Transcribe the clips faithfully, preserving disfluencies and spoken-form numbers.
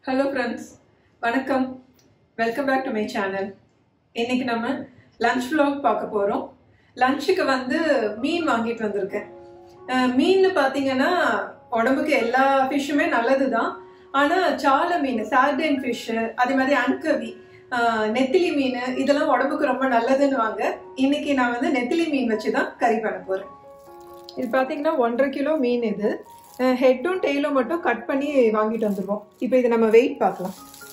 Hello friends, வணக்கம். Welcome back to my channel. இன்னைக்கு நம்ம லஞ்ச் vlog பார்க்க போறோம். லஞ்சுக்கு வந்து மீன் வாங்கிட்டு வந்திருக்கேன். மீன் பாத்தீங்கன்னா உடம்புக்கு எல்லா ஃபிஷ்ஷுமே நல்லதுதான். ஆனா சால மீன், சார்டைன் ஃபிஷ், அதே மாதிரி அன்கவி, நெத்திலி மீன் இதெல்லாம் உடம்புக்கு ரொம்ப நல்லதுன்னு வாங்க. இன்னைக்கு நான் வந்து நெத்திலி மீன் வச்சுதான் கறி பண்ண போறேன். இது பாத்தீங்கன்னா ஒன்றரை கிலோ மீன். இது ஹெட்டும் டெய்லும் மட்டும் கட் பண்ணி வாங்கிட்டு வந்துடுவோம். இப்போ இது நம்ம வெயிட் பார்க்கலாம்.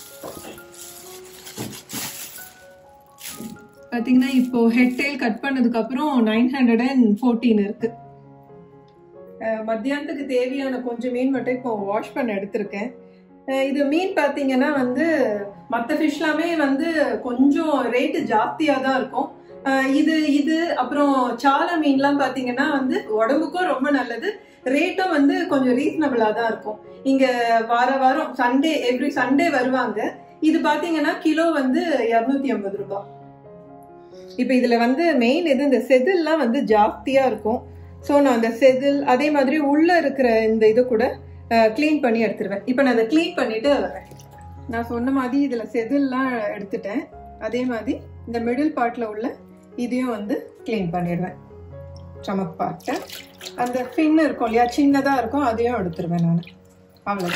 பார்த்தீங்கன்னா இப்போ ஹெட் டெயில் கட் பண்ணதுக்கு அப்புறம் நைன் ஹண்ட்ரட் அண்ட் ஃபோர்டீன் இருக்கு. மத்தியானத்துக்கு தேவையான கொஞ்சம் மீன் மட்டும் இப்போ வாஷ் பண்ண எடுத்திருக்கேன். இது மீன் பார்த்தீங்கன்னா வந்து மற்ற ஃபிஷ்லாமே வந்து கொஞ்சம் ரேட்டு ஜாஸ்தியாக தான் இருக்கும். இது இது அப்புறம் சால மீன்லாம் பார்த்தீங்கன்னா வந்து உடம்புக்கும் ரொம்ப நல்லது, ரேட்டும் வந்து கொஞ்சம் ரீசனபிளா தான் இருக்கும். இங்க வார வாரம் சண்டே எவ்ரி சண்டே வருவாங்க. இது பாத்தீங்கன்னா கிலோ வந்து இருநூத்தி ஐம்பது ரூபாய். இப்ப இதுல வந்து மெயின் இது இந்த செதில்லாம் வந்து ஜாஸ்தியா இருக்கும். ஸோ நான் அந்த செதில் அதே மாதிரி உள்ள இருக்கிற இந்த இது கூட கிளீன் பண்ணி எடுத்துருவேன். இப்ப நான் அதை கிளீன் பண்ணிட்டு வரேன். நான் சொன்ன மாதிரி இதுல செதில்லாம் எடுத்துட்டேன். அதே மாதிரி இந்த மிடில் பார்ட்ல உள்ள இதையும் வந்து கிளீன் பண்ணிடுவேன். ஸ்டமக் பார்ட்டை, அந்த ஃபின் இருக்கும் இல்லையா, சின்னதாக இருக்கும், அதையும் எடுத்துருவேன் நான். அவ்வளோ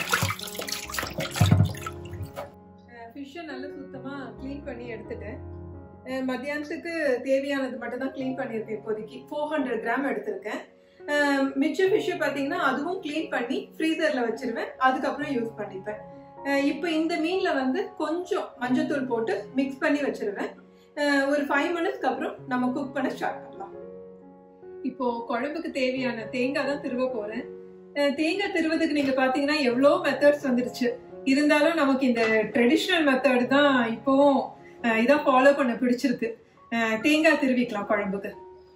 ஃபிஷ்ஷை நல்லா சுத்தமாக க்ளீன் பண்ணி எடுத்துட்டேன். மத்தியானத்துக்கு தேவையானது மட்டும் தான் க்ளீன் பண்ணியிருக்கேன். இப்போதைக்கு ஃபோர் ஹண்ட்ரட் கிராம் எடுத்திருக்கேன். மிச்ச ஃபிஷ்ஷை பார்த்தீங்கன்னா அதுவும் க்ளீன் பண்ணி ஃப்ரீசரில் வச்சிருவேன். அதுக்கப்புறம் யூஸ் பண்ணிப்பேன். இப்போ இந்த மீனில் வந்து கொஞ்சம் மஞ்சத்தூள் போட்டு மிக்ஸ் பண்ணி வச்சிருவேன். ஒரு ஃபைவ் மினிட்ஸ்க்கு அப்புறம் நம்ம குக் பண்ண ஸ்டார்ட் பண்ணலாம். இப்போ குழம்புக்கு தேவையான தேங்காய் தான் திருவ போறேன். தேங்காய் திருவதுக்கு நீங்க பாத்தீங்கன்னா எவ்வளோ மெத்தட்ஸ் வந்துருச்சு. இருந்தாலும் நமக்கு இந்த ட்ரெடிஷ்னல் மெத்தட் தான் இப்போவும் இதான் ஃபாலோ பண்ண பிடிச்சிருக்கு. தேங்காய் திருவிக்கலாம் குழம்புக்கு.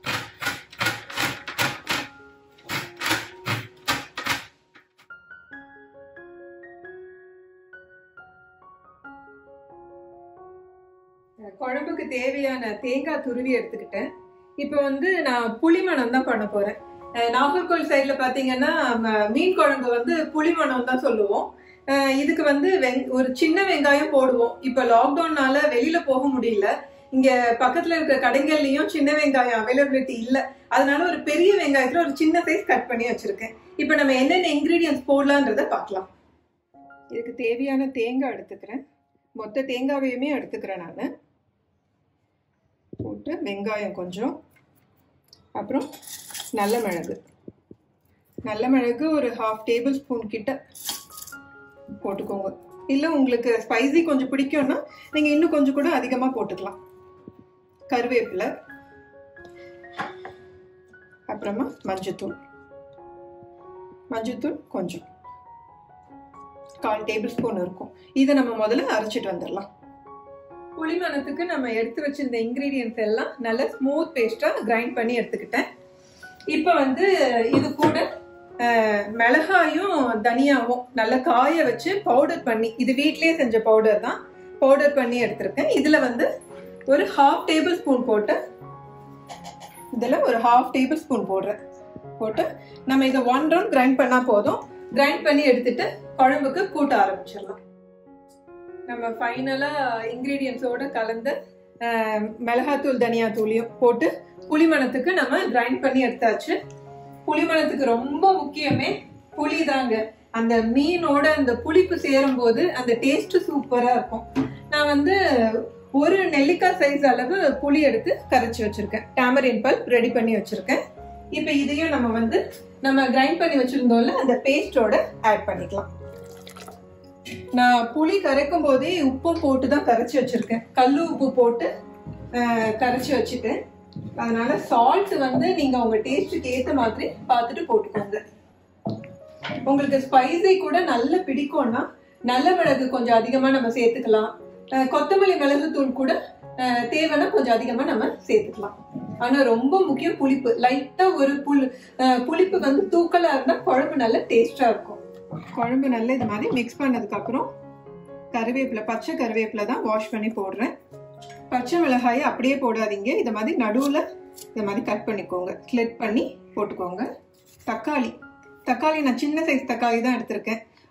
குழம்புக்கு தேவையான தேங்காய் துருவி எடுத்துக்கிட்டேன். இப்போ வந்து நான் புளிமணம் தான் பண்ண போறேன். நாகர்கோவில் சைட்ல பாத்தீங்கன்னா மீன் குழம்பு வந்து புளிமணம் தான் சொல்லுவோம். இதுக்கு வந்து ஒரு சின்ன வெங்காயம் போடுவோம். இப்ப லாக்டவுன்னால வெளியில போக முடியல. இங்க பக்கத்துல இருக்கிற கடைகள்லயும் சின்ன வெங்காயம் அவைலபிலிட்டி இல்ல. அதனால ஒரு பெரிய வெங்காயத்துல ஒரு சின்ன சைஸ் கட் பண்ணி வச்சிருக்கேன். இப்ப நம்ம என்னென்ன இன்கிரீடியன்ஸ் போடலான்றத பார்க்கலாம். இதுக்கு தேவையான தேங்காய் எடுத்துக்கிறேன். மொத்த தேங்காவையுமே எடுத்துக்கிறேன் நான். போட்டு வெங்காயம் கொஞ்சம், அப்புறம் நல்ல மிளகு நல்ல மிளகு ஒரு ஹாஃப் டேபிள் ஸ்பூன் கிட்ட போட்டுக்கோங்க. இல்லை உங்களுக்கு ஸ்பைசி கொஞ்சம் பிடிக்கும்னா நீங்க இன்னும் கொஞ்சம் கூட அதிகமா போட்டுக்கலாம். கருவேப்பிலை, அப்புறமா மஞ்சத்தூள் மஞ்சத்தூள் கொஞ்சம் கால் டேபிள் ஸ்பூன் இருக்கும். இதை நம்ம முதல்ல அரைச்சிட்டு வந்துடலாம். புளிமணத்துக்கு நம்ம எடுத்து வச்சிருந்த இன்கிரீடியன்ஸ் எல்லாம் நல்ல ஸ்மூத் பேஸ்டா கிரைண்ட் பண்ணி எடுத்துக்கிட்டேன். இப்போ வந்து இது கூட மிளகாயும் தனியாவும் நல்லா காய வச்சு பவுடர் பண்ணி, இது வீட்லயே செஞ்ச பவுடர் தான், பவுடர் பண்ணி எடுத்திருக்கேன். இதுல வந்து ஒரு ஹாஃப் டேபிள் ஸ்பூன் போட்டு இதுல ஒரு ஹாஃப் டேபிள் ஸ்பூன் போடுறேன். போட்டு நம்ம இதை ஒன் ரவுண்ட் கிரைண்ட் பண்ணா போதும். கிரைண்ட் பண்ணி எடுத்துட்டு குழம்புக்கு கூட்ட ஆரம்பிச்சிடலாம். நம்ம ஃபைனலா இன்கிரீடியன்ஸோட கலந்த மிளகாத்தூள் தனியாத்தூளையும் போட்டு புளிமணத்துக்கு நம்ம கிரைண்ட் பண்ணி எடுத்தாச்சு. புளிமணத்துக்கு ரொம்ப முக்கியமே புளி தாங்க. அந்த மீனோட அந்த புளிப்பு சேரும் போது அந்த டேஸ்ட் சூப்பரா இருக்கும். நான் வந்து ஒரு நெல்லிக்காய் சைஸ் அளவு புளி எடுத்து கரைச்சி வச்சிருக்கேன். டாமரின் பல்ப் ரெடி பண்ணி வச்சிருக்கேன். இப்ப இதையும் நம்ம வந்து நம்ம கிரைண்ட் பண்ணி வச்சிருந்தோம்ல அந்த பேஸ்டோட ஆட் பண்ணிக்கலாம். நான் புளி கரைக்கும் போதே உப்பும் போட்டு தான் கரைச்சி வச்சிருக்கேன். கல்லு உப்பு போட்டு கரைச்சி வச்சுட்டேன். அதனால சால்ட் வந்து நீங்க உங்க டேஸ்டுக்கு ஏத்த மாதிரி பார்த்துட்டு போட்டுக்கோங்க. உங்களுக்கு ஸ்பைசி கூட நல்ல பிடிக்கும்னா நல்ல மிளகு கொஞ்சம் அதிகமா நம்ம சேர்த்துக்கலாம். கொத்தமல்லி மிளகு தூள் கூட தேவைன்னா கொஞ்சம் அதிகமா நம்ம சேர்த்துக்கலாம். ஆனா ரொம்ப முக்கியம் புளிப்பு. லைட்டா ஒரு புளி புளிப்பு வந்து தூக்கலா இருந்தா குழம்பு நல்ல டேஸ்டா இருக்கும். குழம்பு நல்லா இது மாதிரி மிக்ஸ் பண்ணதுக்கு அப்புறம் கருவேப்பிலை, பச்சை கருவேப்பிலை தான் வாஷ் பண்ணி போடுறேன். பச்சை மிளகாயை அப்படியே போடாதீங்க. இது மாதிரி நடுவுல இந்த மாதிரி கட் பண்ணிக்கோங்க, ஸ்லிட் பண்ணி போட்டுக்கோங்க. தக்காளி தக்காளி நான் சின்ன சைஸ் தக்காளி தான் எடுத்திருக்கேன்.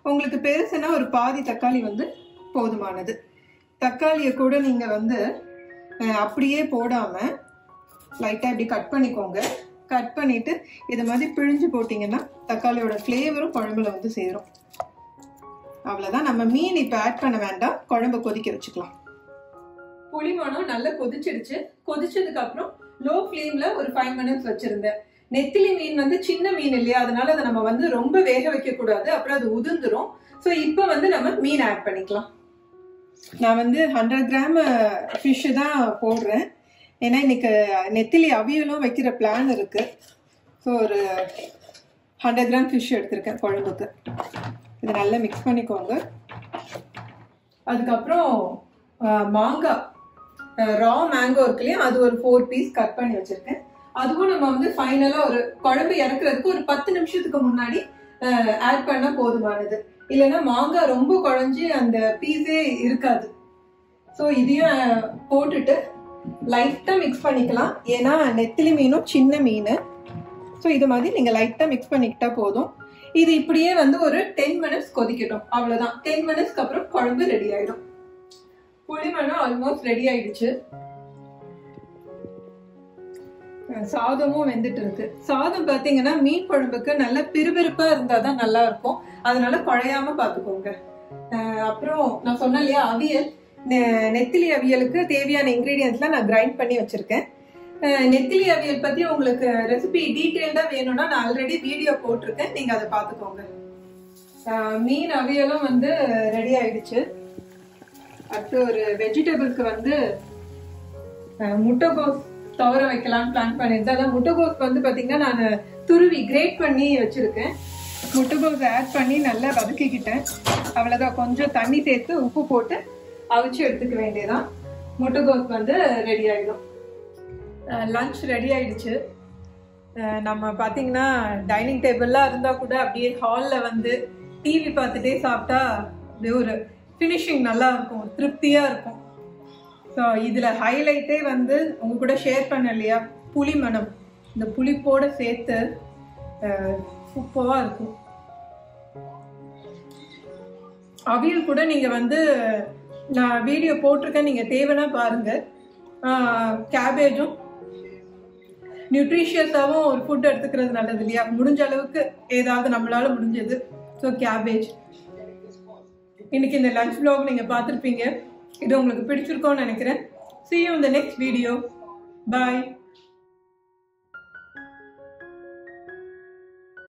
உங்களுக்கு பெருசுனா ஒரு பாதி தக்காளி வந்து போதுமானது. தக்காளியை கூட நீங்கள் வந்து அப்படியே போடாமல் லைட்டாக இப்படி கட் பண்ணிக்கோங்க. கட் பண்ணிவிட்டு இது மாதிரி பிழிஞ்சு போட்டிங்கன்னா தக்காளியோட ஃப்ளேவரும் குழம்புல வந்து சேரும். அவ்வளோதான். நம்ம மீன் இப்போ ஆட் பண்ண வேண்டாம், குழம்பு கொதிக்க வச்சுக்கலாம். புளிமணம் நல்லா கொதிச்சிடுச்சு. கொதிச்சதுக்கு அப்புறம் லோ ஃப்ளேம்ல ஒரு ஃபைவ் மினிட்ஸ் வச்சிருந்தேன். நெத்திலி மீன் வந்து சின்ன மீன் இல்லையா, அதனால அதை நம்ம வந்து ரொம்ப வேக வைக்க கூடாது, அப்புறம் அது உதிர்ந்துரும். ஸோ இப்போ வந்து நம்ம மீன் ஆட் பண்ணிக்கலாம். நான் வந்து ஹண்ட்ரட் கிராம் ஃபிஷ்ஷு தான் போடுறேன். ஏன்னா இன்னைக்கு நெத்திலி அவியலும் வைக்கிற பிளான் இருக்கு. ஸோ ஒரு ஹண்ட்ரட் கிராம் ஃபிஷ் எடுத்திருக்கேன் குழம்புக்கு. இதை நல்லா மிக்ஸ் பண்ணிக்கோங்க. அதுக்கப்புறம் மாங்காய், ரா மேங்கோ இருக்கு இல்லையா, அது ஒரு ஃபோர் பீஸ் கட் பண்ணி வச்சிருக்கேன். அதுவும் நம்ம வந்து ஃபைனலா ஒரு குழம்பு இறக்குறதுக்கு ஒரு பத்து நிமிஷத்துக்கு முன்னாடி ஆட் பண்ணா போதுமானது. இல்லைன்னா மாங்காய் ரொம்ப குழஞ்சி அந்த பீஸே இருக்காது. ஸோ இதையும் போட்டுட்டு லைட்டா மிக்ஸ் பண்ணிக்கலாம். ஏன்னா நெத்திலி மீனும் சின்ன மீன். ஸோ இது மாதிரி நீங்க லைட்டா மிக்ஸ் பண்ணிக்கிட்டா போதும். இது இப்படியே வந்து ஒரு டென் மினிட்ஸ் கொதிக்கட்டும். அவ்வளவுதான். டென் மினிட்ஸ்க்கு அப்புறம் குழம்பு ரெடி ஆயிடும். புளிமணம் ஆல்மோஸ்ட் ரெடி ஆயிடுச்சு. சாதமும் வெந்துட்டு இருக்கு. சாதம் பாத்தீங்கன்னா மீன் குழம்புக்கு நல்ல பிறுபிறுப்பா இருந்தாதான் நல்லா இருக்கும். அதனால குழையாம பாத்துக்கோங்க. அப்புறம் நான் சொன்னேன் இல்லையா அவியல், நெத்திலி அவியலுக்கு தேவையான இன்கிரீடியன்ஸ்லாம் நான் கிரைண்ட் பண்ணி வச்சிருக்கேன். நெத்திலி அவியல் பத்தி உங்களுக்கு ரெசிபி டீட்டெயில்டா வேணும்னா நான் ஆல்ரெடி வீடியோ போட்டிருக்கேன், நீங்க அதை பாத்துக்கோங்க. மீன் அவியலும் வந்து ரெடி ஆயிடுச்சு. அடுத்து ஒரு வெஜிடபிள்க்கு வந்து முட்டைகோஸ் துவர வைக்கலாம்னு பிளான் பண்ணியிருந்தேன். அதான் முட்டைகோஸ் வந்து பாத்தீங்கன்னா நான் துருவி கிரேட் பண்ணி வச்சிருக்கேன். முட்டைகோஸ் ஆட் பண்ணி நல்லா வதக்கிக்கிட்டேன். அவ்வளவுதான். கொஞ்சம் தண்ணி சேர்த்து உப்பு போட்டு அவிச்சு எடுத்துக்க வேண்டியதான். முட்டைகோஸ் வந்து ரெடி ஆயிடும். லஞ்ச் ரெடி ஆயிடுச்சு. நம்ம பாத்தீங்கன்னா டைனிங் டேபிள்லாம் இருந்தா கூட அப்படியே ஹால்ல வந்து டிவி பார்த்துட்டே சாப்பிட்டா அப்படியே ஒரு ஃபினிஷிங் நல்லா இருக்கும், திருப்தியா இருக்கும். ஸோ இதுல ஹைலைட்டே வந்து உங்க கூட ஷேர் பண்ண இல்லையா புளிமணம். இந்த புளிப்போட சேர்த்து சூப்பரா இருக்கும். அவியல் கூட நீங்க வந்து நான் வீடியோ போட்டிருக்கேன், நீங்க தேவைன்னா பாருங்க. கேபேஜும் நியூட்ரிஷியஸாகவும் ஒரு ஃபுட் எடுத்துக்கிறது நல்லது இல்லையா, முடிஞ்ச அளவுக்கு ஏதாவது நம்மளால முடிஞ்சது. So cabbage. இன்னைக்கு இந்த லஞ்ச் vlog நீங்க பார்த்துருப்பீங்க. இது உங்களுக்கு பிடிச்சிருக்கோன்னு நினைக்கிறேன். See you in the next video. Bye.